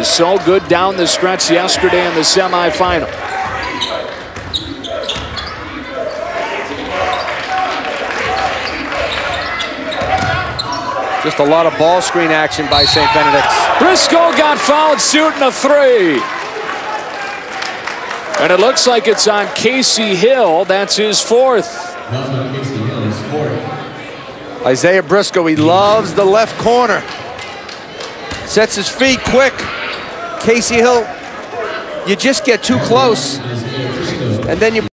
So good down the stretch yesterday in the semifinal. Just a lot of ball screen action by St. Benedict's. Briscoe got fouled shooting a three. And it looks like it's on Casey Hill. That's his fourth. Isaiah Briscoe, he loves the left corner. Sets his feet quick. Casey Hill, you just get too close. And then you